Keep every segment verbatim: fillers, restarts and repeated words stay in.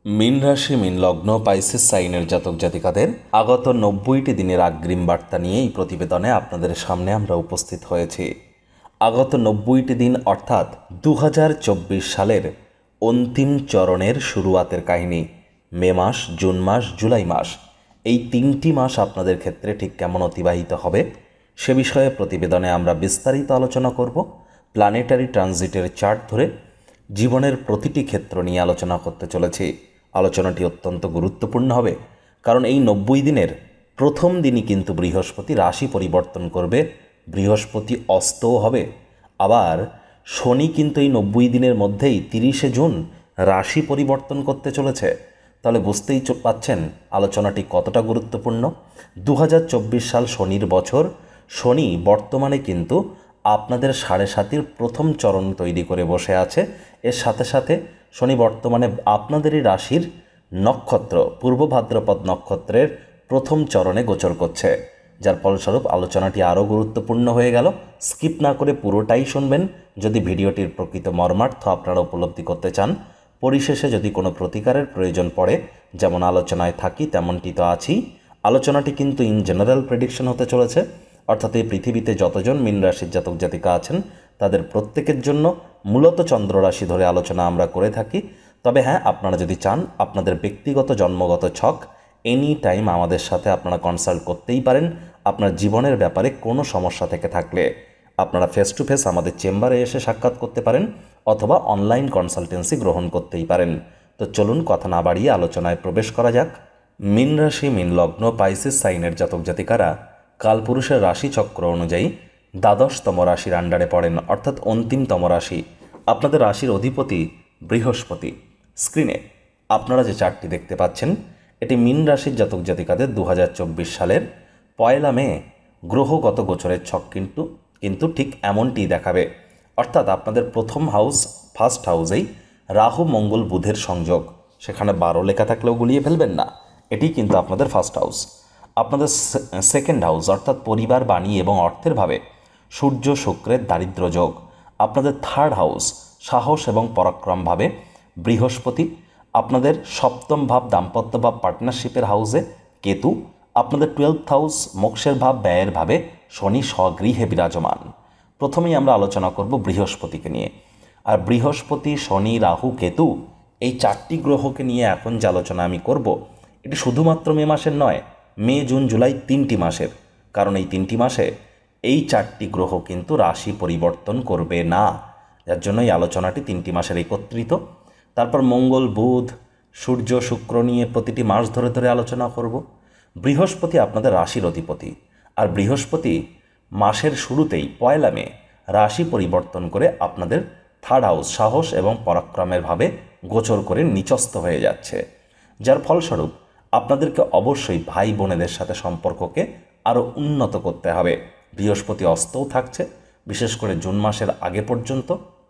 মীন রাশি মীন লগ্ন পাইসেস সাইনের জাতক জাতিকাদের আগত নব্বইটি দিনের অগ্রিম বার্তা নিয়ে এই প্রতিবেদনে আপনাদের সামনে আমরা উপস্থিত হয়েছি। আগত নব্বইটি দিন অর্থাৎ দু হাজার চব্বিশ সালের অন্তিম চরণের শুরুয়াতের কাহিনী। মে মাস, জুন মাস, জুলাই মাস, এই তিনটি মাস আপনাদের ক্ষেত্রে ঠিক কেমন অতিবাহিত হবে সে বিষয়ে প্রতিবেদনে আমরা বিস্তারিত আলোচনা করব। প্ল্যানেটারি ট্রানজিটের চার্ট ধরে জীবনের প্রতিটি ক্ষেত্র নিয়ে আলোচনা করতে চলেছি। আলোচনাটি অত্যন্ত গুরুত্বপূর্ণ হবে, কারণ এই নব্বই দিনের প্রথম দিনই কিন্তু বৃহস্পতি রাশি পরিবর্তন করবে, বৃহস্পতি অস্তও হবে। আবার শনি কিন্তু এই নব্বই দিনের মধ্যেই তিরিশে জুন রাশি পরিবর্তন করতে চলেছে। তাহলে বুঝতেই পাচ্ছেন আলোচনাটি কতটা গুরুত্বপূর্ণ। দু হাজার চব্বিশ সাল শনির বছর। শনি বর্তমানে কিন্তু আপনাদের সাড়ে সাতির প্রথম চরণ তৈরি করে বসে আছে। এর সাথে সাথে শনি বর্তমানে আপনাদেরই রাশির নক্ষত্র পূর্ব ভাদ্রপদ নক্ষত্রের প্রথম চরণে গোচর করছে, যার ফলস্বরূপ আলোচনাটি আরও গুরুত্বপূর্ণ হয়ে গেল। স্কিপ না করে পুরোটাই শুনবেন যদি ভিডিওটির প্রকৃত মর্মার্থ আপনারা উপলব্ধি করতে চান। পরিশেষে যদি কোনো প্রতিকারের প্রয়োজন পড়ে, যেমন আলোচনায় থাকি তেমনটি তো আছেই। আলোচনাটি কিন্তু ইন জেনারেল প্রেডিকশন হতে চলেছে, অর্থাৎ এই পৃথিবীতে যতজন মীন রাশির জাতক জাতিকা আছেন তাদের প্রত্যেকের জন্য মূলত চন্দ্র রাশি ধরে আলোচনা আমরা করে থাকি। তবে হ্যাঁ, আপনারা যদি চান আপনাদের ব্যক্তিগত জন্মগত ছক এনি টাইম আমাদের সাথে আপনারা কনসাল্ট করতেই পারেন। আপনার জীবনের ব্যাপারে কোনো সমস্যা থেকে থাকলে আপনারা ফেস টু ফেস আমাদের চেম্বারে এসে সাক্ষাৎ করতে পারেন, অথবা অনলাইন কনসালটেন্সি গ্রহণ করতেই পারেন। তো চলুন কথা না বাড়িয়ে আলোচনায় প্রবেশ করা যাক। মীন রাশি মীন লগ্ন পাইসেস সাইনের জাতক জাতিকারা কালপুরুষের রাশি চক্র অনুযায়ী দ্বাদশতম রাশির আন্ডারে পড়েন, অর্থাৎ অন্তিমতম রাশি। আপনাদের রাশির অধিপতি বৃহস্পতি। স্ক্রিনে আপনারা যে চার্টটি দেখতে পাচ্ছেন এটি মীন রাশির জাতক জাতিকাদের দু হাজার চব্বিশ সালের পয়লা মে গ্রহগত গোচরের ছক কিন্তু কিন্তু ঠিক এমনটি দেখাবে। অর্থাৎ আপনাদের প্রথম হাউস ফার্স্ট হাউসেই রাহু মঙ্গল বুধের সংযোগ, সেখানে বারো লেখা থাকলেও গুলিয়ে ফেলবেন না, এটি কিন্তু আপনাদের ফার্স্ট হাউস। আপনাদের সেকেন্ড হাউস অর্থাৎ পরিবার, বাণী এবং অর্থের ভাবে সূর্য শুক্রের দারিদ্র যোগ। আপনাদের থার্ড হাউস সাহস এবং পরাক্রম ভাবে বৃহস্পতি। আপনাদের সপ্তম ভাব দাম্পত্য ভাব পার্টনারশিপের হাউসে কেতু। আপনাদের টুয়েলথ হাউস মোক্ষের ভাব ব্যয়ের ভাবে শনি স্বগৃহে বিরাজমান। প্রথমেই আমরা আলোচনা করব বৃহস্পতিকে নিয়ে। আর বৃহস্পতি, শনি, রাহু, কেতু এই চারটি গ্রহকে নিয়ে এখন যে আলোচনা আমি করব এটি শুধুমাত্র মে মাসের নয়, মে জুন জুলাই তিনটি মাসের। কারণ এই তিনটি মাসে এই চারটি গ্রহ কিন্তু রাশি পরিবর্তন করবে না, যার জন্য এই আলোচনাটি তিনটি মাসের একত্রিত। তারপর মঙ্গল, বুধ, সূর্য, শুক্র নিয়ে প্রতিটি মাস ধরে ধরে আলোচনা করব। বৃহস্পতি আপনাদের রাশির অধিপতি, আর বৃহস্পতি মাসের শুরুতেই পয়লা মে রাশি পরিবর্তন করে আপনাদের থার্ড হাউস সাহস এবং পরাক্রমের ভাবে গোচর করে নিচস্থ হয়ে যাচ্ছে, যার ফলস্বরূপ আপনাদেরকে অবশ্যই ভাই বোনেদের সাথে সম্পর্ককে আরও উন্নত করতে হবে। বৃহস্পতি অস্তও থাকছে বিশেষ করে জুন মাসের আগে পর্যন্ত,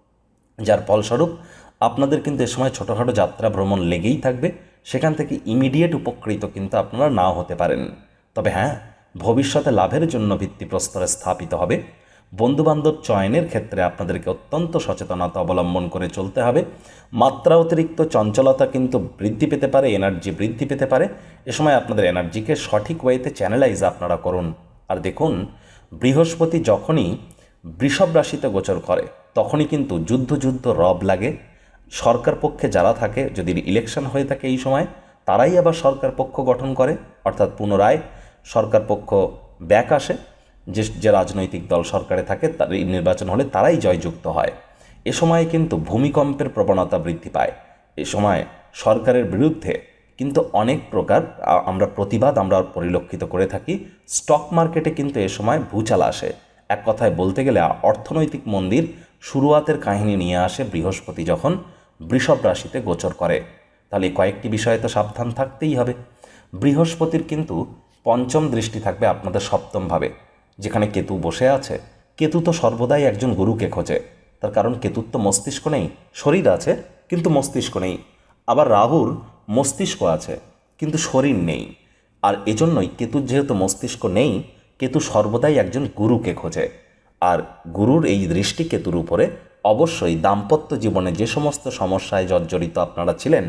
যার ফলস্বরূপ আপনাদের কিন্তু এ সময় ছোটোখাটো যাত্রা ভ্রমণ লেগেই থাকবে। সেখান থেকে ইমিডিয়েট উপকৃত কিন্তু আপনারা নাও হতে পারেন। তবে হ্যাঁ, ভবিষ্যতে লাভের জন্য ভিত্তিপ্রস্তরে স্থাপিত হবে। বন্ধুবান্ধব চয়নের ক্ষেত্রে আপনাদেরকে অত্যন্ত সচেতনতা অবলম্বন করে চলতে হবে। মাত্রা অতিরিক্ত চঞ্চলতা কিন্তু বৃদ্ধি পেতে পারে, এনার্জি বৃদ্ধি পেতে পারে। এ সময় আপনাদের এনার্জিকে সঠিক ওয়েতে চ্যানেলাইজ আপনারা করুন। আর দেখুন, বৃহস্পতি যখনই বৃষভ রাশিতে গোচর করে তখনই কিন্তু যুদ্ধ যুদ্ধ রব লাগে। সরকার পক্ষে যারা থাকে, যদি ইলেকশন হয়ে থাকে এই সময়, তারাই আবার সরকার পক্ষ গঠন করে, অর্থাৎ পুনরায় সরকার পক্ষ ব্যাক আসে। যে যে রাজনৈতিক দল সরকারে থাকে তার নির্বাচন হলে তারাই জয়যুক্ত হয়। এ সময় কিন্তু ভূমিকম্পের প্রবণতা বৃদ্ধি পায়। এ সময় সরকারের বিরুদ্ধে কিন্তু অনেক প্রকার আমরা প্রতিবাদ আমরা পরিলক্ষিত করে থাকি। স্টক মার্কেটে কিন্তু এ সময় ভূচাল আসে। এক কথায় বলতে গেলে অর্থনৈতিক মন্দির শুরুয়াতের কাহিনী নিয়ে আসে বৃহস্পতি যখন বৃষভ রাশিতে গোচর করে। তাহলে কয়েকটি বিষয়ে তো সাবধান থাকতেই হবে। বৃহস্পতির কিন্তু পঞ্চম দৃষ্টি থাকবে আপনাদের সপ্তম ভাবে, যেখানে কেতু বসে আছে। কেতু তো সর্বদাই একজন গুরুকে খোঁজে, তার কারণ কেতুর তো মস্তিষ্ক নেই, শরীর আছে কিন্তু মস্তিষ্ক নেই। আবার রাহুর মস্তিষ্ক আছে কিন্তু শরীর নেই। আর এজন্যই কেতুর যেহেতু মস্তিষ্ক নেই, কেতু সর্বদাই একজন গুরুকে খোঁজে। আর গুরুর এই দৃষ্টি কেতুর উপরে অবশ্যই দাম্পত্য জীবনে যে সমস্ত সমস্যায় জর্জরিত আপনারা ছিলেন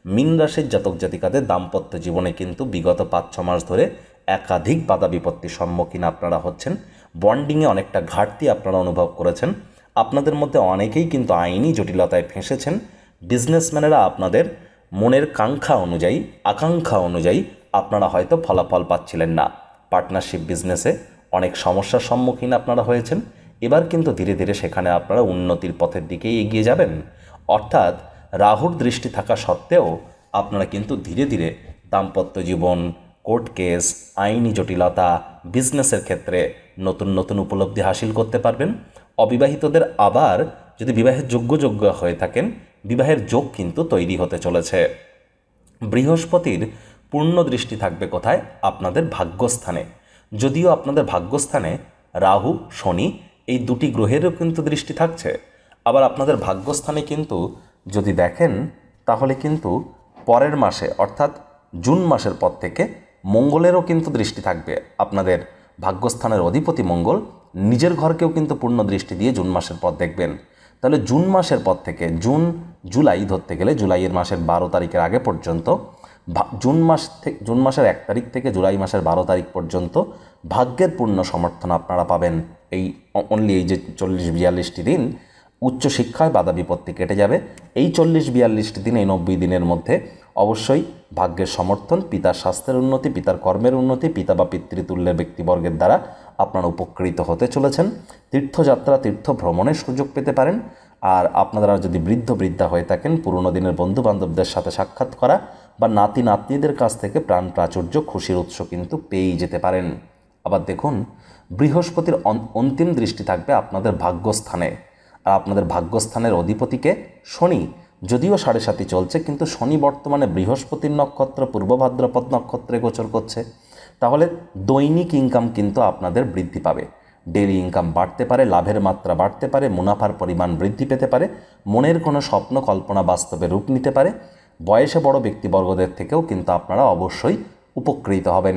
মীন রাশির জাতক জাতিকাদের দাম্পত্য জীবনে কিন্তু বিগত পাঁচ ছ মাস ধরে একাধিক বাধা বিপত্তির সম্মুখীন আপনারা হচ্ছেন। বন্ডিংয়ে অনেকটা ঘাটতি আপনারা অনুভব করেছেন। আপনাদের মধ্যে অনেকেই কিন্তু আইনি জটিলতায় ফেঁসেছেন। বিজনেসম্যানেরা আপনাদের মনের কাঙ্ক্ষা অনুযায়ী, আকাঙ্ক্ষা অনুযায়ী আপনারা হয়তো ফলাফল পাচ্ছিলেন না। পার্টনারশিপ বিজনেসে অনেক সমস্যার সম্মুখীন আপনারা হয়েছেন। এবার কিন্তু ধীরে ধীরে সেখানে আপনারা উন্নতির পথের দিকেই এগিয়ে যাবেন। অর্থাৎ রাহুর দৃষ্টি থাকা সত্ত্বেও আপনারা কিন্তু ধীরে ধীরে দাম্পত্য জীবন, কোর্ট কেস, আইনি জটিলতা, বিজনেসের ক্ষেত্রে নতুন নতুন উপলব্ধি হাসিল করতে পারবেন। অবিবাহিতদের আবার যদি বিবাহের যোগ্য যোগ্য হয়ে থাকেন, বিবাহের যোগ কিন্তু তৈরি হতে চলেছে। বৃহস্পতির পূর্ণ দৃষ্টি থাকবে কোথায়? আপনাদের ভাগ্যস্থানে। যদিও আপনাদের ভাগ্যস্থানে রাহু, শনি এই দুটি গ্রহেরও কিন্তু দৃষ্টি থাকছে। আবার আপনাদের ভাগ্যস্থানে কিন্তু যদি দেখেন তাহলে কিন্তু পরের মাসে অর্থাৎ জুন মাসের পর থেকে মঙ্গলেরও কিন্তু দৃষ্টি থাকবে। আপনাদের ভাগ্যস্থানের অধিপতি মঙ্গল নিজের ঘরকেও কিন্তু পূর্ণ দৃষ্টি দিয়ে জুন মাসের পর দেখবেন। তাহলে জুন মাসের পর থেকে জুন জুলাই ধরতে গেলে জুলাইয়ের মাসের বারো তারিখের আগে পর্যন্ত, জুন মাস থেকে জুন মাসের এক তারিখ থেকে জুলাই মাসের বারো তারিখ পর্যন্ত ভাগ্যের পূর্ণ সমর্থন আপনারা পাবেন। এই অনলি এই যে চল্লিশ বিয়াল্লিশটি দিন উচ্চশিক্ষায় বাধা বিপত্তি কেটে যাবে। এই চল্লিশ বিয়াল্লিশটি দিন, এই নব্বই দিনের মধ্যে অবশ্যই ভাগ্যের সমর্থন, পিতার স্বাস্থ্যের উন্নতি, পিতার কর্মের উন্নতি, পিতা বা পিতৃতুল্যের ব্যক্তিবর্গের দ্বারা আপনারা উপকৃত হতে চলেছেন। তীর্থযাত্রা, তীর্থ ভ্রমণের সুযোগ পেতে পারেন। আর আপনারা যদি বৃদ্ধ বৃদ্ধা হয়ে থাকেন, পুরনো দিনের বন্ধুবান্ধবদের সাথে সাক্ষাৎ করা বা নাতি নাতনিদের কাছ থেকে প্রাণ প্রাচুর্য, খুশির উৎস কিন্তু পেয়েই যেতে পারেন। আবার দেখুন, বৃহস্পতির অন্তিম দৃষ্টি থাকবে আপনাদের ভাগ্যস্থানে। আর আপনাদের ভাগ্যস্থানের অধিপতিকে শনি। যদিও সাড়ে সাতি চলছে, কিন্তু শনি বর্তমানে বৃহস্পতির নক্ষত্র পূর্ব ভাদ্রপদ নক্ষত্রে গোচর করছে। তাহলে দৈনিক ইনকাম কিন্তু আপনাদের বৃদ্ধি পাবে। ডেইলি ইনকাম বাড়তে পারে, লাভের মাত্রা বাড়তে পারে, মুনাফার পরিমাণ বৃদ্ধি পেতে পারে, মনের কোনো স্বপ্ন কল্পনা বাস্তবে রূপ নিতে পারে। বয়সে বড় ব্যক্তিবর্গদের থেকেও কিন্তু আপনারা অবশ্যই উপকৃত হবেন।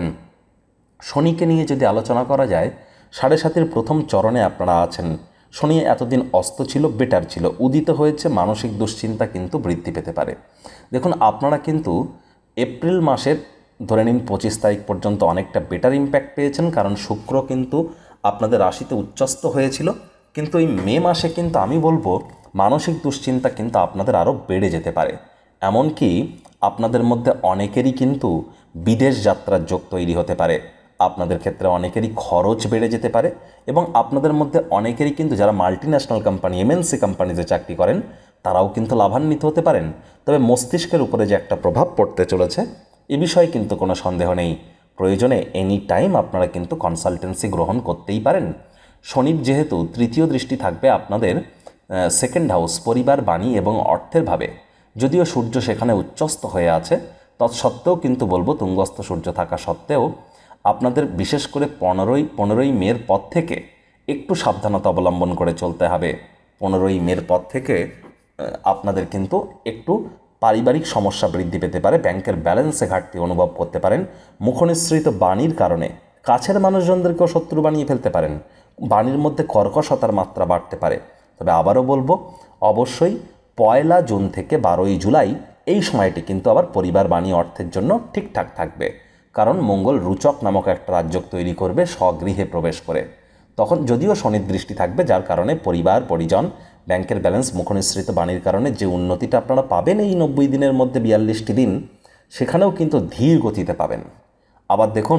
শনিকে নিয়ে যদি আলোচনা করা যায়, সাড়ে সাতির প্রথম চরণে আপনারা আছেন। শনি এতদিন অস্ত ছিল, বেটার ছিল, উদিত হয়েছে, মানসিক দুশ্চিন্তা কিন্তু বৃদ্ধি পেতে পারে। দেখুন, আপনারা কিন্তু এপ্রিল মাসের ধরে নিন পঁচিশ তারিখ পর্যন্ত অনেকটা বেটার ইম্প্যাক্ট পেয়েছেন, কারণ শুক্র কিন্তু আপনাদের রাশিতে উচ্চস্থ হয়েছিল। কিন্তু এই মে মাসে কিন্তু আমি বলবো মানসিক দুশ্চিন্তা কিন্তু আপনাদের আরও বেড়ে যেতে পারে। এমনকি আপনাদের মধ্যে অনেকেরই কিন্তু বিদেশ যাত্রার যোগ তৈরি হতে পারে। আপনাদের ক্ষেত্রে অনেকেরই খরচ বেড়ে যেতে পারে এবং আপনাদের মধ্যে অনেকেরই কিন্তু যারা মাল্টি ন্যাশনাল কোম্পানি, এমএনসি কোম্পানিতে চাকরি করেন, তারাও কিন্তু লাভান্বিত হতে পারেন। তবে মস্তিষ্কের উপরে যে একটা প্রভাব পড়তে চলেছে, এ বিষয়ে কিন্তু কোনো সন্দেহ নেই। প্রয়োজনে এনি টাইম আপনারা কিন্তু কনসালটেন্সি গ্রহণ করতেই পারেন। শনির যেহেতু তৃতীয় দৃষ্টি থাকবে আপনাদের সেকেন্ড হাউস, পরিবার, বাণী এবং অর্থের ভাবে। যদিও সূর্য সেখানে উচ্চস্থ হয়ে আছে, তৎসত্ত্বেও কিন্তু বলবো, তুঙ্গস্থ সূর্য থাকা সত্ত্বেও আপনাদের বিশেষ করে পনেরোই পনেরোই মের পর থেকে একটু সাবধানতা অবলম্বন করে চলতে হবে। পনেরোই মের পর থেকে আপনাদের কিন্তু একটু পারিবারিক সমস্যা বৃদ্ধি পেতে পারে, ব্যাংকের ব্যালেন্সে ঘাটতি অনুভব করতে পারেন। মুখনিসৃত বাণীর কারণে কাছের মানুষজনদেরকেও শত্রু বানিয়ে ফেলতে পারেন। বাণীর মধ্যে কর্কশতার মাত্রা বাড়তে পারে। তবে আবারও বলবো, অবশ্যই পয়লা জুন থেকে বারোই জুলাই এই সময়টি কিন্তু আবার পরিবার, বাণী, অর্থের জন্য ঠিকঠাক থাকবে। কারণ মঙ্গল রুচক নামক একটা রাজ্য তৈরি করবে স্বগৃহে প্রবেশ করে। তখন যদিও শনির দৃষ্টি থাকবে, যার কারণে পরিবার, পরিজন, ব্যাংকের ব্যালেন্স, মুখনিসৃত বাণীর কারণে যে উন্নতিটা আপনারা পাবেন এই নব্বই দিনের মধ্যে বিয়াল্লিশটি দিন, সেখানেও কিন্তু ধীর গতিতে পাবেন। আবার দেখুন,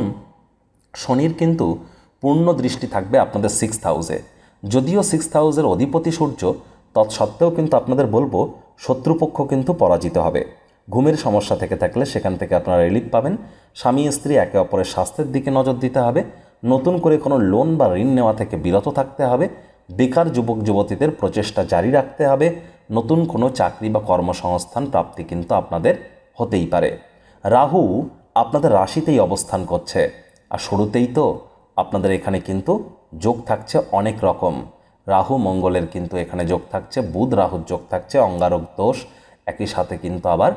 শনির কিন্তু পূর্ণ দৃষ্টি থাকবে আপনাদের সিক্সথ হাউসে। যদিও সিক্সথ হাউসের অধিপতি সূর্য, তৎসত্ত্বেও কিন্তু আপনাদের বলবো শত্রুপক্ষ কিন্তু পরাজিত হবে। ঘুমের সমস্যা থেকে থাকলে সেখান থেকে আপনারা রিলিফ পাবেন। স্বামী স্ত্রী একে অপরের স্বাস্থ্যের দিকে নজর দিতে হবে। নতুন করে কোনো লোন বা ঋণ নেওয়া থেকে বিরত থাকতে হবে। বেকার যুবক যুবতীদের প্রচেষ্টা জারি রাখতে হবে। নতুন কোনো চাকরি বা কর্মসংস্থান প্রাপ্তি কিন্তু আপনাদের হতেই পারে। রাহু আপনাদের রাশিতেই অবস্থান করছে, আর শুরুতেই তো আপনাদের এখানে কিন্তু যোগ থাকছে অনেক রকম। রাহু মঙ্গলের কিন্তু এখানে যোগ থাকছে, বুধ রাহুর যোগ থাকছে, অঙ্গারক দোষ, একই সাথে কিন্তু আবার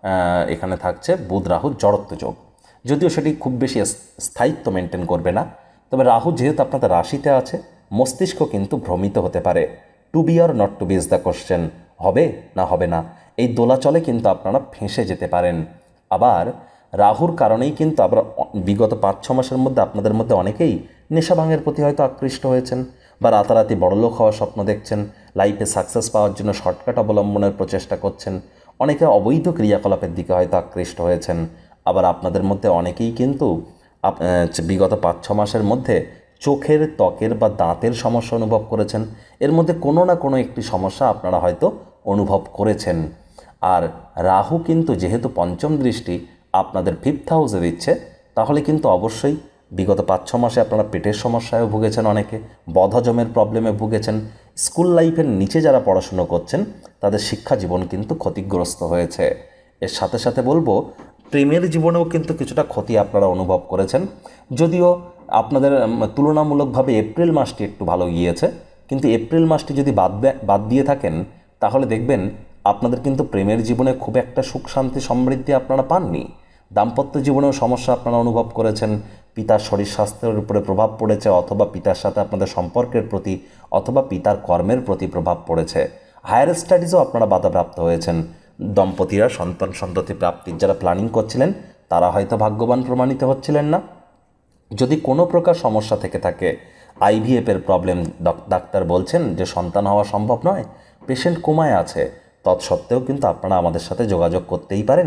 এখানে থাকছে বুধ রাহুর জড়ত্ব যোগ। যদিও সেটি খুব বেশি স্থায়িত্ব মেনটেন করবে না, তবে রাহু যেহেতু আপনাদের রাশিতে আছে, মস্তিষ্ক কিন্তু ভ্রমিত হতে পারে। To be or not to be is the question, হবে না হবে না। এই দোলাচলে কিন্তু আপনারা ফেঁসে যেতে পারেন। আবার রাহুর কারণেই কিন্তু আবার বিগত পাঁচ ছ মাসের মধ্যে আপনাদের মধ্যে অনেকেই নেশা ভাঙের প্রতি হয়তো আকৃষ্ট হয়েছেন, বা রাতারাতি বড়লোক হওয়ার স্বপ্ন দেখছেন, লাইফে সাকসেস পাওয়ার জন্য শর্টকাট অবলম্বনের প্রচেষ্টা করছেন, অনেকে অবৈধ ক্রিয়াকলাপের দিকে হয়তো আকৃষ্ট হয়েছেন। আবার আপনাদের মধ্যে অনেকেই কিন্তু বিগত পাঁচ ছ মাসের মধ্যে চোখের, ত্বকের বা দাঁতের সমস্যা অনুভব করেছেন। এর মধ্যে কোনো না কোনো একটি সমস্যা আপনারা হয়তো অনুভব করেছেন। আর রাহু কিন্তু যেহেতু পঞ্চম দৃষ্টি আপনাদের ফিফথ হাউসে দিচ্ছে, তাহলে কিন্তু অবশ্যই বিগত পাঁচ ছ মাসে আপনারা পেটের সমস্যায়ও ভুগেছেন, অনেকে বদহজমের প্রবলেমে ভুগেছেন। স্কুল লাইফের নিচে যারা পড়াশুনো করছেন তাদের শিক্ষা জীবন কিন্তু ক্ষতিগ্রস্ত হয়েছে। এর সাথে সাথে বলবো, প্রেমের জীবনেও কিন্তু কিছুটা ক্ষতি আপনারা অনুভব করেছেন। যদিও আপনাদের তুলনামূলকভাবে এপ্রিল মাসটি একটু ভালো গিয়েছে, কিন্তু এপ্রিল মাসটি যদি বাদ বাদ দিয়ে থাকেন তাহলে দেখবেন আপনাদের কিন্তু প্রেমের জীবনে খুব একটা সুখ শান্তি সমৃদ্ধি আপনারা পাননি। দাম্পত্য জীবনেও সমস্যা আপনারা অনুভব করেছেন, পিতার শরীর স্বাস্থ্যের উপরে প্রভাব পড়েছে, অথবা পিতার সাথে আপনাদের সম্পর্কের প্রতি, অথবা পিতার কর্মের প্রতি প্রভাব পড়েছে। হায়ার স্টাডিজও আপনারা বাধাপ্রাপ্ত হয়েছেন। দম্পতিরা সন্তান সন্ততি প্রাপ্তির যারা প্ল্যানিং করছিলেন তারা হয়তো ভাগ্যবান প্রমাণিত হচ্ছিলেন না। যদি কোনো প্রকার সমস্যা থেকে থাকে, আইভিএফের প্রবলেম, ডাক্তার বলছেন যে সন্তান হওয়া সম্ভব নয়, পেশেন্ট কোমায় আছে, তৎসত্ত্বেও কিন্তু আপনারা আমাদের সাথে যোগাযোগ করতেই পারেন।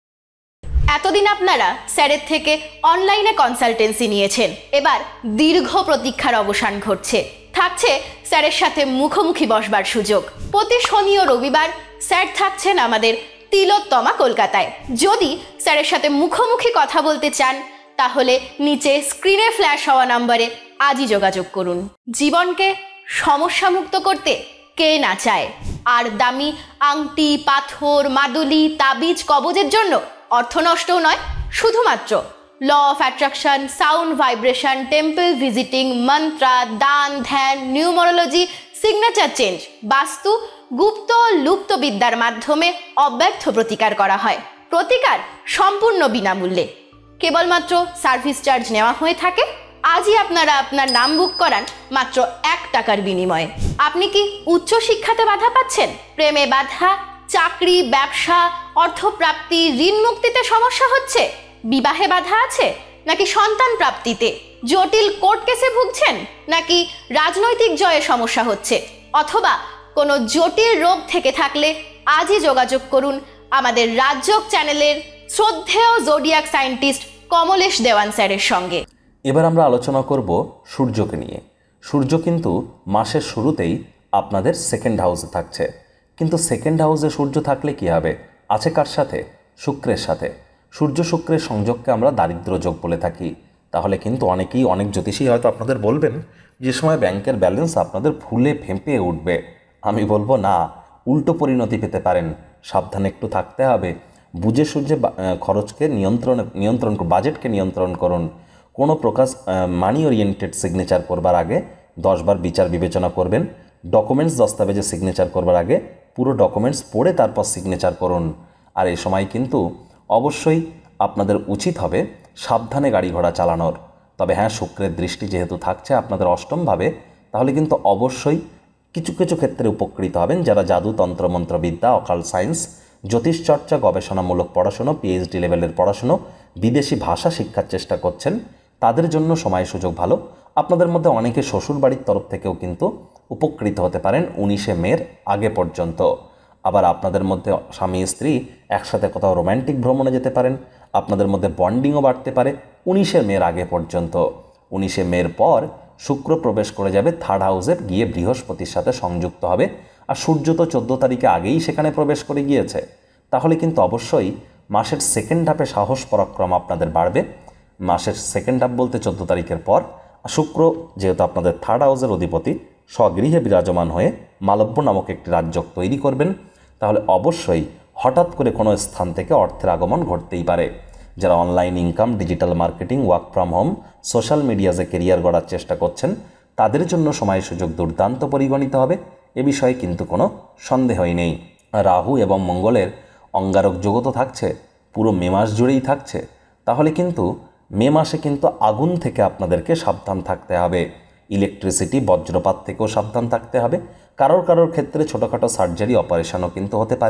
এতদিন আপনারা স্যারের থেকে অনলাইনে কনসালটেন্সি নিয়েছেন, এবার দীর্ঘ প্রতীক্ষার অবসান ঘটছে। থাকছে স্যারের সাথে মুখোমুখি বসবার সুযোগ। প্রতি শনি ও রবিবার স্যার থাকছেন আমাদের তিলোত্তমা কলকাতায়। যদি স্যারের সাথে মুখোমুখি কথা বলতে চান তাহলে নিচে স্ক্রিনে ফ্ল্যাশ হওয়া নম্বরে আজই যোগাযোগ করুন। জীবনকে সমস্যামুক্ত করতে কে না চায়? আর দামি আংটি, পাথর, মাদুলি, তাবিজ, কবজের জন্য অর্থ নষ্টও নয়, শুধুমাত্র law of attraction, sound vibration, temple visiting, mantra, দান, ধ্যান, নিউমারোলজি, সিগনেচার চেঞ্জ, বাস্তু, গুপ্ত লুপ্ত বিদ্যার মাধ্যমে অব্যর্থ প্রতিকার করা হয়। প্রতিকার সম্পূর্ণ বিনামূল্যে, কেবলমাত্র সার্ভিস চার্জ নেওয়া হয়ে থাকে। আজই আপনারা আপনার নাম বুক করান মাত্র এক টাকার বিনিময়ে। আপনি কি উচ্চ শিক্ষাতে বাধা পাচ্ছেন? প্রেমে বাধা, চাকরি, ব্যবসা, অর্থপ্রাপ্তি, ঋণ মুক্তিতে সমস্যা হচ্ছে? বিবাহে বাধা আছে? নাকি সন্তান প্রাপ্তিতে? জটিল কোর্ট কেসে ভুগছেন? নাকি রাজনৈতিক জয়ে সমস্যা হচ্ছে? অথবা কোনো জটিল রোগ থেকে থাকলে আজই যোগাযোগ করুন আমাদের রাজযোগ চ্যানেলের শ্রদ্ধেয় জোডিয়াক সায়েন্টিস্ট কমলেশ দেওয়ান স্যারের সঙ্গে। এবার আমরা আলোচনা করব সূর্যকে নিয়ে। সূর্য কিন্তু মাসের শুরুতেই আপনাদের সেকেন্ড হাউসে থাকছে, কিন্তু সেকেন্ড হাউসে সূর্য থাকলে কি হবে? আছে কার সাথে? শুক্রের সাথে। সূর্য শুক্রের সংযোগকে আমরা দারিদ্র যোগ বলে থাকি। তাহলে কিন্তু অনেকেই, অনেক জ্যোতিষী হয়তো আপনাদের বলবেন যে সময় ব্যাংকের ব্যালেন্স আপনাদের ফুলে ফেঁপে উঠবে। আমি বলবো না, উল্টো পরিণতি পেতে পারেন। সাবধানে একটু থাকতে হবে। বুঝে সুঝে খরচকে নিয়ন্ত্রণ নিয়ন্ত্রণ বাজেটকে নিয়ন্ত্রণ করুন। কোনো প্রকাশ মানি ওরিয়েন্টেড সিগনেচার করবার আগে দশবার বিচার বিবেচনা করবেন। ডকুমেন্টস দস্তাবেজে সিগনেচার করবার আগে পুরো ডকুমেন্টস পড়ে তারপর সিগনেচার করুন। আর এই সময় কিন্তু অবশ্যই আপনাদের উচিত হবে সাবধানে গাড়ি ঘোড়া চালানোর। তবে হ্যাঁ, শুক্রের দৃষ্টি যেহেতু থাকছে আপনাদের অষ্টমভাবে, তাহলে কিন্তু অবশ্যই কিছু কিছু ক্ষেত্রে উপকৃত হবেন। যারা জাদু, তন্ত্রমন্ত্র বিদ্যা, অকাল্ট সায়েন্স, জ্যোতিষচর্চা, গবেষণামূলক পড়াশুনো, পিএইচডি লেভেলের পড়াশুনো, বিদেশি ভাষা শিক্ষার চেষ্টা করছেন, তাদের জন্য সময় সুযোগ ভালো। আপনাদের মধ্যে অনেকে শ্বশুর বাড়ির তরফ থেকেও কিন্তু উপকৃত হতে পারেন উনিশে মের আগে পর্যন্ত। আবার আপনাদের মধ্যে স্বামী স্ত্রী একসাথে কোথাও রোম্যান্টিক ভ্রমণে যেতে পারেন। আপনাদের মধ্যে বন্ডিংও বাড়তে পারে উনিশে মের আগে পর্যন্ত। উনিশে মের পর শুক্র প্রবেশ করে যাবে থার্ড হাউসে, গিয়ে বৃহস্পতির সাথে সংযুক্ত হবে। আর সূর্য তো চোদ্দো তারিখে আগেই সেখানে প্রবেশ করে গিয়েছে। তাহলে কিন্তু অবশ্যই মাসের সেকেন্ড হাফে সাহস পরাক্রম আপনাদের বাড়বে। মাসের সেকেন্ড হাফ বলতে চোদ্দো তারিখের পর। শুক্র যেহেতু আপনাদের থার্ড হাউসের অধিপতি, স্বগৃহে বিরাজমান হয়ে মালব্য নামক একটি রাজ্যক তৈরি করবেন। তাহলে অবশ্যই হঠাৎ করে কোনো স্থান থেকে অর্থের আগমন ঘটতেই পারে। যারা online income, digital marketing, work from home, social মিডিয়াতে কেরিয়ার গড়ার চেষ্টা করছেন, তাদের জন্য সময় সুযোগ দুর্দান্ত পরিগণিত হবে। এ বিষয়ে কিন্তু কোনো সন্দেহই নেই। রাহু এবং মঙ্গলের অঙ্গারক যোগও তো থাকছে, পুরো মে মাস জুড়েই থাকছে। তাহলে কিন্তু মে মাসে কিন্তু আগুন থেকে আপনাদেরকে সাবধান থাকতে হবে। ইলেকট্রিসিটি, বজ্রপাত থেকেও সাবধান থাকতে হবে। কারোর কারোর ক্ষেত্রে ছোটোখাটো সার্জারি, অপারেশনও কিন্তু হতে পারে।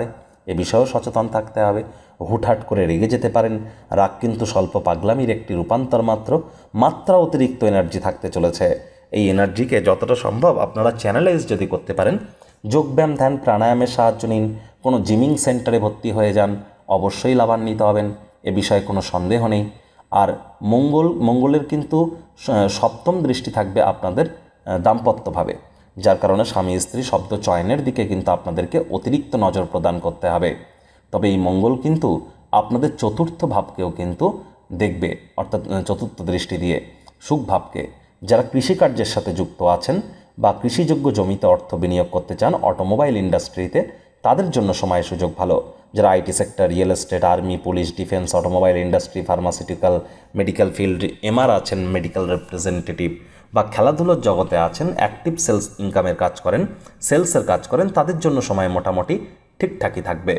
এ বিষয়েও সচেতন থাকতে হবে। হুটহাট করে রেগে যেতে পারেন। রাগ কিন্তু স্বল্প পাগলামির একটি রূপান্তর মাত্র। মাত্রা অতিরিক্ত এনার্জি থাকতে চলেছে। এই এনার্জিকে যতটা সম্ভব আপনারা চ্যানেলাইজ যদি করতে পারেন, যোগব্যায়াম, ধ্যান, প্রাণায়ামের সাহায্য নিন, কোনো জিমিং সেন্টারে ভর্তি হয়ে যান, অবশ্যই লাভান্বিত হবেন, এ বিষয়ে কোনো সন্দেহ নেই। আর মঙ্গল মঙ্গলের কিন্তু সপ্তম দৃষ্টি থাকবে আপনাদের দাম্পত্যভাবে, যার কারণে স্বামী স্ত্রী শব্দ চয়নের দিকে কিন্তু আপনাদেরকে অতিরিক্ত নজর প্রদান করতে হবে। তবে এই মঙ্গল কিন্তু আপনাদের চতুর্থ ভাবকেও কিন্তু দেখবে, অর্থাৎ চতুর্থ দৃষ্টি দিয়ে সুখ ভাবকে। যারা কৃষিকার্যের সাথে যুক্ত আছেন বা কৃষিযোগ্য জমিতে অর্থ বিনিয়োগ করতে চান, অটোমোবাইল ইন্ডাস্ট্রিতে, তাদের জন্য সময় সুযোগ ভালো। যারা IT sector, real estate, army, police, defence, automobile industry, pharmaceutical, medical field, MR আছেন, মেডিকেল রিপ্রেজেন্টেটিভ, বা খেলাধুলোর জগতে আছেন, অ্যাক্টিভ সেলস ইনকামের কাজ করেন, সেলসের কাজ করেন, তাদের জন্য সময় মোটামুটি ঠিকঠাকই থাকবে।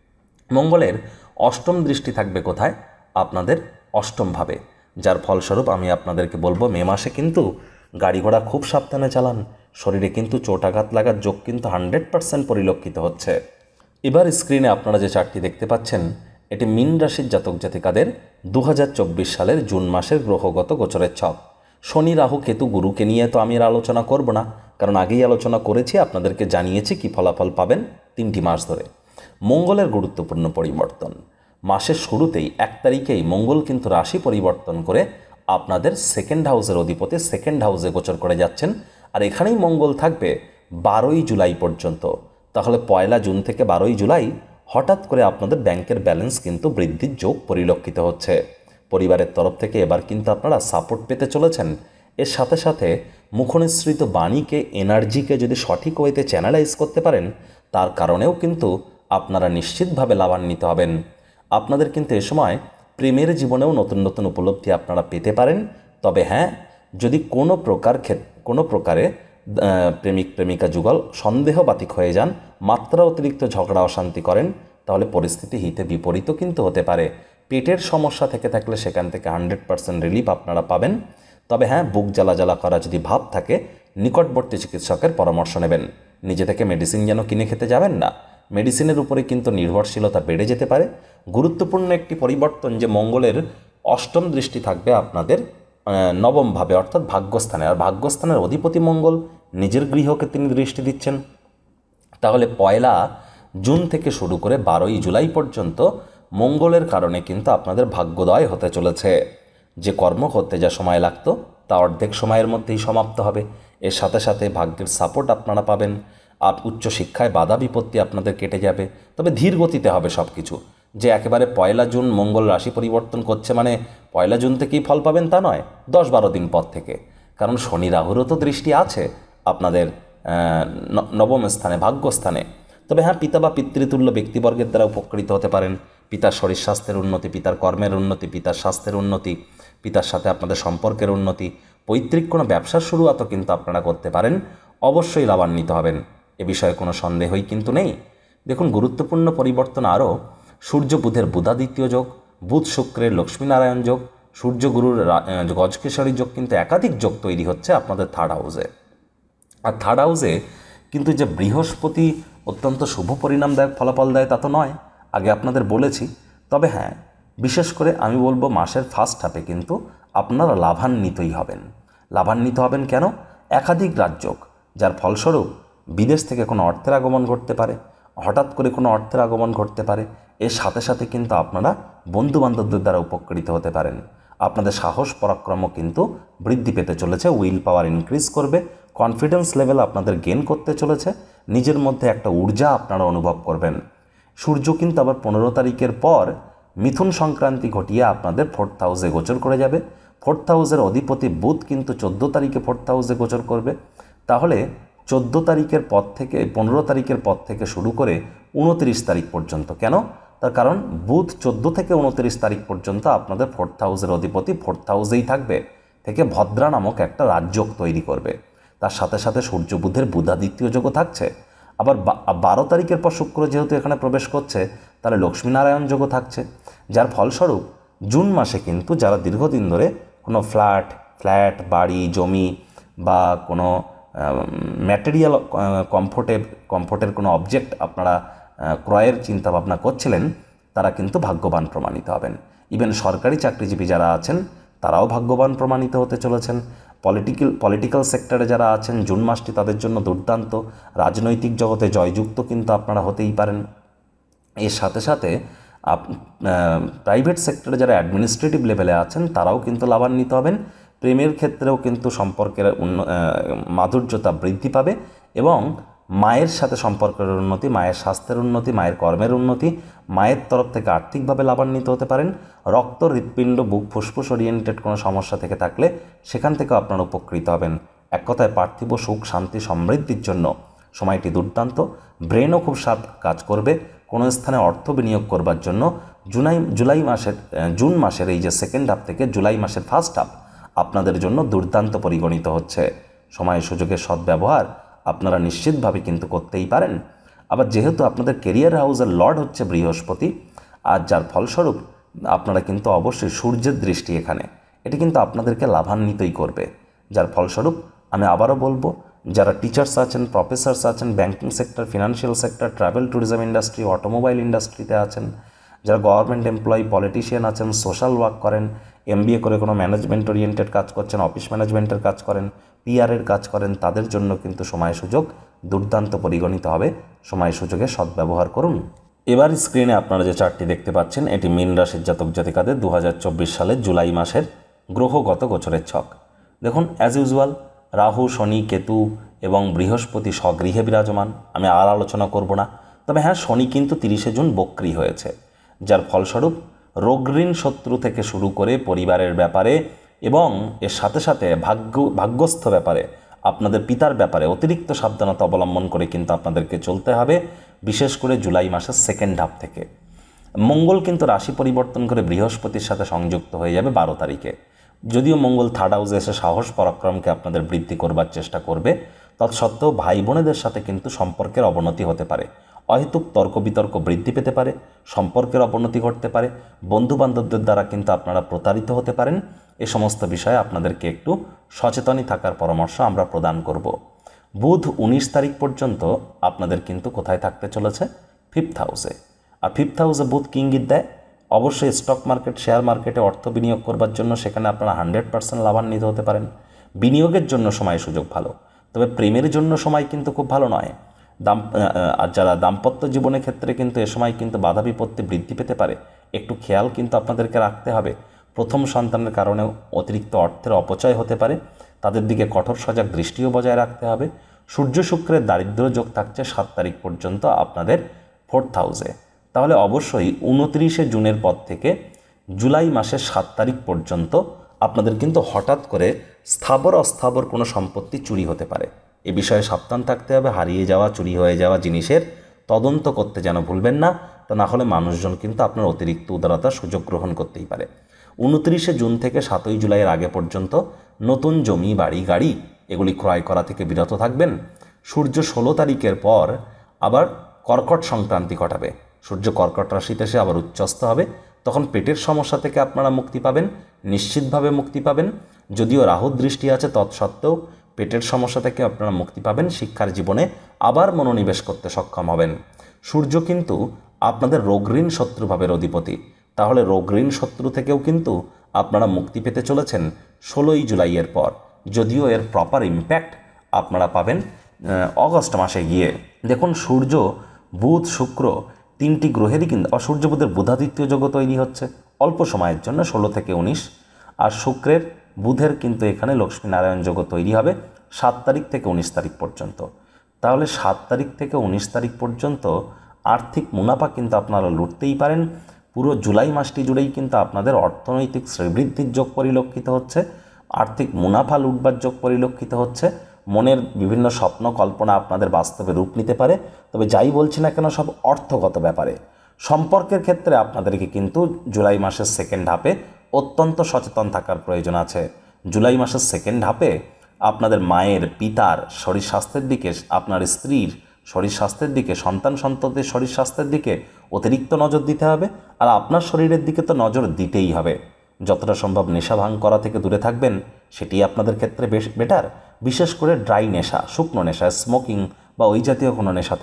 মঙ্গলের অষ্টম দৃষ্টি থাকবে কোথায়? আপনাদের অষ্টমভাবে, যার ফলস্বরূপ আমি আপনাদেরকে বলবো মে মাসে কিন্তু গাড়ি ঘোড়া খুব সাবধানে চালান। শরীরে কিন্তু চোটাঘাত লাগার যোগ কিন্তু হান্ড্রেড পার্সেন্ট পরিলক্ষিত হচ্ছে। এবার স্ক্রিনে আপনারা যে চার্টটি দেখতে পাচ্ছেন, এটি মীন রাশির জাতক জাতিকাদের দু হাজার চব্বিশ সালের জুন মাসের গ্রহগত গোচরের ছক। শনি, রাহু, কেতু, গুরুকে নিয়ে তো আমি আর আলোচনা করব না, কারণ আগেই আলোচনা করেছি, আপনাদেরকে জানিয়েছি কি ফলাফল পাবেন তিনটি মাস ধরে। মঙ্গলের গুরুত্বপূর্ণ পরিবর্তন। মাসের শুরুতেই এক তারিখেই মঙ্গল কিন্তু রাশি পরিবর্তন করে আপনাদের সেকেন্ড হাউসের অধিপতি সেকেন্ড হাউসে গোচর করে যাচ্ছেন। আর এখানেই মঙ্গল থাকবে বারোই জুলাই পর্যন্ত। তাহলে পয়লা জুন থেকে বারোই জুলাই হঠাৎ করে আপনাদের ব্যাংকের ব্যালেন্স কিন্তু বৃদ্ধির যোগ পরিলক্ষিত হচ্ছে। পরিবারের তরফ থেকে এবার কিন্তু আপনারা সাপোর্ট পেতে চলেছেন। এর সাথে সাথে মুখনিসৃত বাণীকে, এনার্জিকে যদি সঠিক ওয়েতে চ্যানেলাইজ করতে পারেন, তার কারণেও কিন্তু আপনারা নিশ্চিতভাবে লাভান্বিত হবেন। আপনাদের কিন্তু এ সময় প্রেমের জীবনেও নতুন নতুন উপলব্ধি আপনারা পেতে পারেন। তবে হ্যাঁ, যদি কোনো প্রকার কোনো প্রকারে প্রেমিক প্রেমিকা যুগল সন্দেহবাতিক হয়ে যান, মাত্রা অতিরিক্ত ঝগড়া অশান্তি করেন, তাহলে পরিস্থিতি হিতে বিপরীত কিন্তু হতে পারে। পেটের সমস্যা থেকে থাকলে সেখান থেকে হান্ড্রেড পার্সেন্ট রিলিফ আপনারা পাবেন। তবে হ্যাঁ, বুক জ্বালা জ্বালা করা যদি ভাব থাকে, নিকটবর্তী চিকিৎসকের পরামর্শ নেবেন। নিজে থেকে মেডিসিন যেন কিনে খেতে যাবেন না। মেডিসিনের উপরে কিন্তু নির্ভরশীলতা বেড়ে যেতে পারে। গুরুত্বপূর্ণ একটি পরিবর্তন যে মঙ্গলের অষ্টম দৃষ্টি থাকবে আপনাদের নবমভাবে, অর্থাৎ ভাগ্যস্থানে। আর ভাগ্যস্থানের অধিপতি মঙ্গল নিজের গৃহকে তিনি দৃষ্টি দিচ্ছেন। তাহলে পয়লা জুন থেকে শুরু করে বারোই জুলাই পর্যন্ত মঙ্গলের কারণে কিন্তু আপনাদের ভাগ্যোদয় হতে চলেছে। যে কর্ম করতে যা সময় লাগতো তা অর্ধেক সময়ের মধ্যেই সমাপ্ত হবে। এর সাথে সাথে ভাগ্যের সাপোর্ট আপনারা পাবেন। আর উচ্চশিক্ষায় বাধা বিপত্তি আপনাদের কেটে যাবে। তবে ধীর গতিতে হবে সব কিছু। যে একেবারে পয়লা জুন মঙ্গল রাশি পরিবর্তন করছে মানে পয়লা জুন থেকেই ফল পাবেন তা নয়, দশ বারো দিন পর থেকে। কারণ শনি রাহুরও তো দৃষ্টি আছে আপনাদের নবম স্থানে, ভাগ্যস্থানে। তবে হ্যাঁ, পিতা বা পিতৃতুল্য ব্যক্তিবর্গের দ্বারা উপকৃত হতে পারেন। পিতার শরীর স্বাস্থ্যের উন্নতি, পিতার কর্মের উন্নতি, পিতার স্বাস্থ্যের উন্নতি, পিতার সাথে আপনাদের সম্পর্কের উন্নতি, পৈতৃক কোনো ব্যবসার শুরুয়াতও কিন্তু আপনারা করতে পারেন। অবশ্যই লাভান্বিত হবেন, এ বিষয়ে কোনো সন্দেহই কিন্তু নেই। দেখুন, গুরুত্বপূর্ণ পরিবর্তন আরও। সূর্য বুধের বুধাদিত্য যোগ, বুধ শুক্রের লক্ষ্মীনারায়ণ যোগ, সূর্য গুরুর গজকেশরী যোগ, কিন্তু একাধিক যোগ তৈরি হচ্ছে আপনাদের থার্ড হাউসে। আর থার্ড হাউসে কিন্তু যে বৃহস্পতি অত্যন্ত শুভ পরিণামদায়ক ফলাফল দেয় তা তো নয়, আগে আপনাদের বলেছি। তবে হ্যাঁ, বিশেষ করে আমি বলবো মাসের ফার্স্ট হাফে কিন্তু আপনারা লাভান্বিতই হবেন। লাভান্বিত হবেন কেন? একাধিক রাজযোগ, যার ফলস্বরূপ বিদেশ থেকে কোনো অর্থের আগমন ঘটতে পারে, হঠাৎ করে কোনো অর্থের আগমন ঘটতে পারে। এর সাথে সাথে কিন্তু আপনারা বন্ধুবান্ধবদের দ্বারা উপকৃত হতে পারেন। আপনাদের সাহস পরাক্রমও কিন্তু বৃদ্ধি পেতে চলেছে, উইল পাওয়ার ইনক্রিজ করবে, কনফিডেন্স লেভেল আপনাদের গেন করতে চলেছে, নিজের মধ্যে একটা ঊর্জা আপনারা অনুভব করবেন। সূর্য কিন্তু আবার পনেরো তারিখের পর মিথুন সংক্রান্তি ঘটিয়ে আপনাদের ফোর্থ হাউসে গোচর করে যাবে। ফোর্থ হাউসের অধিপতি বুধ কিন্তু চোদ্দো তারিখে ফোর্থ হাউসে গোচর করবে। তাহলে চোদ্দো তারিখের পর থেকে, পনেরো তারিখের পর থেকে শুরু করে উনত্রিশ তারিখ পর্যন্ত। কেন? তার কারণ বুধ চোদ্দো থেকে উনত্রিশ তারিখ পর্যন্ত আপনাদের ফোর্থ হাউসের অধিপতি ফোর্থ হাউসেই থাকবে, থেকে ভদ্রা নামক একটা রাজযোগ তৈরি করবে। তার সাথে সাথে সূর্য বুধের বুধাদিত্য যোগও থাকছে। আবার বারো তারিখের পর শুক্র যেহেতু এখানে প্রবেশ করছে, তাহলে লক্ষ্মীনারায়ণ যোগও থাকছে, যার ফলস্বরূপ জুন মাসে কিন্তু যারা দীর্ঘদিন ধরে কোনো ফ্ল্যাট ফ্ল্যাট বাড়ি, জমি বা কোনো ম্যাটেরিয়াল কমফোর্টের কমফোর্টের কোনো অবজেক্ট আপনারা ক্রয়ের চিন্তাভাবনা করছিলেন তারা কিন্তু ভাগ্যবান প্রমাণিত হবেন। ইভেন সরকারি চাকরিজীবী যারা আছেন তারাও ভাগ্যবান প্রমাণিত হতে চলেছেন। পলিটিক্যাল পলিটিক্যাল সেক্টরে যারা আছেন জুন মাসটি তাদের জন্য দুর্দান্ত। রাজনৈতিক জগতে জয়যুক্ত কিন্তু আপনারা হতেই পারেন। এর সাথে সাথে আপ প্রাইভেট সেক্টরে যারা অ্যাডমিনিস্ট্রেটিভ লেভেলে আছেন তারাও কিন্তু লাভান্বিত হবেন। প্রেমের ক্ষেত্রেও কিন্তু সম্পর্কের মাধুর্যতা বৃদ্ধি পাবে এবং মায়ের সাথে সম্পর্কের উন্নতি, মায়ের স্বাস্থ্যের উন্নতি, মায়ের কর্মের উন্নতি, মায়ের তরফ থেকে আর্থিকভাবে লাভান্বিত হতে পারেন। রক্ত, হৃৎপিণ্ড, বুক, ফুসফুস ওরিয়েন্টেড কোনো সমস্যা থেকে থাকলে সেখান থেকেও আপনারা উপকৃত হবেন। এক কথায় পার্থিব সুখ, শান্তি, সমৃদ্ধির জন্য সময়টি দুর্দান্ত। ব্রেনও খুব শার্প কাজ করবে। কোনো স্থানে অর্থ বিনিয়োগ করবার জন্য জুলাই জুলাই মাসের জুন মাসের এই যে সেকেন্ড হাফ থেকে জুলাই মাসের ফার্স্ট হাফ আপনাদের জন্য দুর্দান্ত পরিগণিত হচ্ছে। সময় সুযোগের সদ্ব্যবহার আপনারা নিশ্চিতভাবে কিন্তু করতেই পারেন। আবার যেহেতু আপনাদের কেরিয়ার হাউসের লর্ড হচ্ছে বৃহস্পতি, আর যার ফলস্বরূপ আপনারা কিন্তু অবশ্যই সূর্যের দৃষ্টি এখানে, এটি কিন্তু আপনাদেরকে লাভান্বিতই করবে। যার ফলস্বরূপ আমি আবারও বলবো, যারা টিচার্স আছেন, প্রফেসর্স আছেন, banking sector, financial sector, travel tourism industry, automobile ইন্ডাস্ট্রিতে আছেন, যারা গভর্নমেন্ট এমপ্লয়ি, পলিটিশিয়ান আছেন, সোশ্যাল ওয়ার্ক করেন, এমবিএ করে কোনো ম্যানেজমেন্ট ওরিয়েন্টেড কাজ করছেন, অফিস ম্যানেজমেন্টের কাজ করেন, পিআরের কাজ করেন, তাদের জন্য কিন্তু সময় সুযোগ দুর্দান্ত পরিগণিত হবে। সময় সুযোগের সদ্ব্যবহার করুন। এবার স্ক্রিনে আপনারা যে চার্টটি দেখতে পাচ্ছেন এটি মীন রাশির জাতক জাতিকাদের দু হাজার চব্বিশ সালের জুলাই মাসের গ্রহগত গোচরের ছক। দেখুন, অ্যাজ ইউজুয়াল রাহু, শনি, কেতু এবং বৃহস্পতি স্বগৃহে বিরাজমান। আমি আর আলোচনা করব না। তবে হ্যাঁ, শনি কিন্তু তিরিশে জুন বক্রী হয়েছে, যার ফলস্বরূপ রোগঋণ শত্রু থেকে শুরু করে পরিবারের ব্যাপারে এবং এর সাথে সাথে ভাগ্য ভাগ্যস্থ ব্যাপারে, আপনাদের পিতার ব্যাপারে অতিরিক্ত সাবধানতা অবলম্বন করে কিন্তু আপনাদেরকে চলতে হবে, বিশেষ করে জুলাই মাসের সেকেন্ড হাফ থেকে। মঙ্গল কিন্তু রাশি পরিবর্তন করে বৃহস্পতির সাথে সংযুক্ত হয়ে যাবে বারো তারিখে। যদিও মঙ্গল থার্ড হাউসে এসে সাহস পরাক্রমকে আপনাদের বৃদ্ধি করবার চেষ্টা করবে, তৎসত্ত্বেও ভাই বোনেদের সাথে কিন্তু সম্পর্কের অবনতি হতে পারে। অহেতুক তর্ক বিতর্ক বৃদ্ধি পেতে পারে, সম্পর্কের অবনতি ঘটতে পারে, বন্ধুবান্ধবদের দ্বারা কিন্তু আপনারা প্রতারিত হতে পারেন। এ সমস্ত বিষয়ে আপনাদেরকে একটু সচেতনই থাকার পরামর্শ আমরা প্রদান করব। বুধ উনিশ তারিখ পর্যন্ত আপনাদের কিন্তু কোথায় থাকতে চলেছে? ফিফথ হাউসে। আর ফিফথ হাউসে বুধ কি ইঙ্গিত দেয়? অবশ্যই স্টক মার্কেট, শেয়ার মার্কেটে অর্থ বিনিয়োগ করবার জন্য সেখানে আপনারা হান্ড্রেড পার্সেন্ট লাভান্বিত হতে পারেন। বিনিয়োগের জন্য সময় সুযোগ ভালো, তবে প্রেমের জন্য সময় কিন্তু খুব ভালো নয়। দাম আর যারা দাম্পত্য জীবনের ক্ষেত্রে কিন্তু এ সময় কিন্তু বাধা বিপত্তি বৃদ্ধি পেতে পারে, একটু খেয়াল কিন্তু আপনাদেরকে রাখতে হবে। প্রথম সন্তানের কারণেও অতিরিক্ত অর্থের অপচয় হতে পারে, তাদের দিকে কঠোর সজাগ দৃষ্টিও বজায় রাখতে হবে। সূর্য শুক্রের দারিদ্র্য যোগ থাকছে সাত তারিখ পর্যন্ত আপনাদের ফোর্থ হাউসে। তাহলে অবশ্যই উনত্রিশে জুনের পর থেকে জুলাই মাসের সাত তারিখ পর্যন্ত আপনাদের কিন্তু হঠাৎ করে স্থাবর অস্থাবর কোনো সম্পত্তি চুরি হতে পারে। এ বিষয়ে সাবধান থাকতে হবে। হারিয়ে যাওয়া, চুরি হয়ে যাওয়া জিনিসের তদন্ত করতে যেন ভুলবেন না, তা না হলে মানুষজন কিন্তু আপনার অতিরিক্ত উদারতার সুযোগ গ্রহণ করতেই পারে। উনত্রিশে জুন থেকে সাতই জুলাইয়ের আগে পর্যন্ত নতুন জমি, বাড়ি, গাড়ি এগুলি ক্রয় করা থেকে বিরত থাকবেন। সূর্য ষোলো তারিখের পর আবার কর্কট সংক্রান্তি ঘটাবে। সূর্য কর্কট রাশিতে এসে আবার উচ্চস্থ হবে, তখন পেটের সমস্যা থেকে আপনারা মুক্তি পাবেন, নিশ্চিতভাবে মুক্তি পাবেন। যদিও রাহুর দৃষ্টি আছে, তৎসত্ত্বেও পেটের সমস্যা থেকে আপনারা মুক্তি পাবেন। শিক্ষার জীবনে আবার মনোনিবেশ করতে সক্ষম হবেন। সূর্য কিন্তু আপনাদের রোগঋণ শত্রুভাবের অধিপতি, তাহলে রোগঋণ শত্রু থেকেও কিন্তু আপনারা মুক্তি পেতে চলেছেন ষোলোই জুলাইয়ের পর। যদিও এর প্রপার ইম্প্যাক্ট আপনারা পাবেন অগস্ট মাসে গিয়ে। দেখুন, সূর্য, বুধ, শুক্র তিনটি গ্রহেরই কিন্তু সূর্য বুধের বুধাদিত্য যোগ তৈরি হচ্ছে অল্প সময়ের জন্য, ষোলো থেকে উনিশ। আর শুক্রের বুধের কিন্তু এখানে লক্ষ্মীনারায়ণ যোগ তৈরি হবে সাত তারিখ থেকে উনিশ তারিখ পর্যন্ত। তাহলে সাত তারিখ থেকে উনিশ তারিখ পর্যন্ত আর্থিক মুনাফা কিন্তু আপনারা লুটতেই পারেন। পুরো জুলাই মাসটি জুড়েই কিন্তু আপনাদের অর্থনৈতিক শ্রীবৃদ্ধির যোগ পরিলক্ষিত হচ্ছে, আর্থিক মুনাফা লুটবার যোগ পরিলক্ষিত হচ্ছে। মনের বিভিন্ন স্বপ্ন কল্পনা আপনাদের বাস্তবে রূপ নিতে পারে। তবে যাই বলছি না কেন, সব অর্থগত ব্যাপারে। সম্পর্কের ক্ষেত্রে আপনাদেরকে কিন্তু জুলাই মাসের সেকেন্ড হাফে অত্যন্ত সচেতন থাকার প্রয়োজন আছে। জুলাই মাসের সেকেন্ড হাফে আপনাদের মায়ের, পিতার শরীর স্বাস্থ্যের দিকে, আপনার স্ত্রীর শরীর স্বাস্থ্যের দিকে, সন্তান সন্ততির শরীর স্বাস্থ্যের দিকে অতিরিক্ত নজর দিতে হবে। আর আপনার শরীরের দিকে তো নজর দিতেই হবে। যতটা সম্ভব নেশা ভাঙ করা থেকে দূরে থাকবেন, সেটি আপনাদের ক্ষেত্রে বেশ বেটার। বিশেষ করে ড্রাই নেশা, শুকনো নেশা, স্মোকিং বা ওই জাতীয় কোনো নেশা থেকে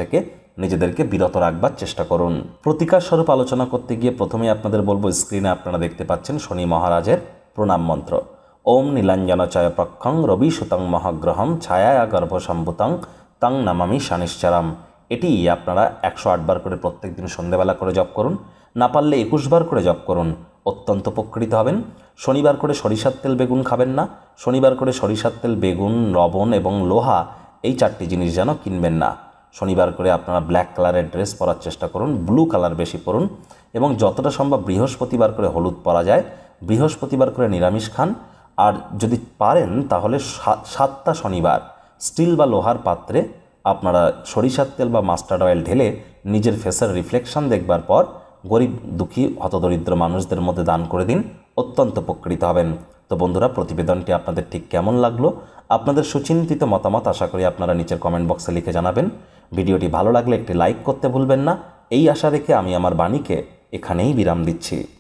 নিজেদেরকে বিরত রাখবার চেষ্টা করুন। প্রতিকার স্বরূপ আলোচনা করতে গিয়ে প্রথমেই আপনাদের বলবো, স্ক্রিনে আপনারা দেখতে পাচ্ছেন শনি মহারাজের প্রণাম মন্ত্র। ওম নীলাঞ্জনচয় প্রক্ষং রবি সুতং মহাগ্রহম ছায়া গর্ভসম্ভূতং তং নামামি শানিশ্চারাম। এটি আপনারা একশো আটবার করে প্রত্যেক দিন সন্ধ্যেবেলা করে জপ করুন, না পারলে একুশ বার করে জপ করুন, অত্যন্ত উপকৃত হবেন। শনিবার করে সরিষার তেল বেগুন খাবেন না। শনিবার করে সরিষার তেল বেগুন লবণ এবং লোহা এই চারটি জিনিস যেন কিনবেন না। শনিবার করে আপনারা ব্ল্যাক কালারের ড্রেস পরার চেষ্টা করুন, ব্লু কালার বেশি পরুন, এবং যতটা সম্ভব বৃহস্পতিবার করে হলুদ পরা যায় বৃহস্পতিবার করে নিরামিষ খান। আর যদি পারেন তাহলে সাতটা শনিবার স্টিল বা লোহার পাত্রে আপনারা সরিষার তেল বা মাস্টার্ড অয়েল ঢেলে নিজের ফেসের রিফ্লেকশন দেখবার পর গরিব দুঃখী হতদরিদ্র মানুষদের মধ্যে দান করে দিন, অত্যন্ত উপকৃত হবেন। তো বন্ধুরা, প্রতিবেদনটি আপনাদের ঠিক কেমন লাগলো? আপনাদের সুচিন্তিত মতামত আশা করি আপনারা নিচের কমেন্ট বক্সে লিখে জানাবেন। ভিডিওটি ভালো লাগলে একটি লাইক করতে ভুলবেন না। এই আশা রেখে আমি আমার বাণীকে এখানেই বিরাম দিচ্ছি।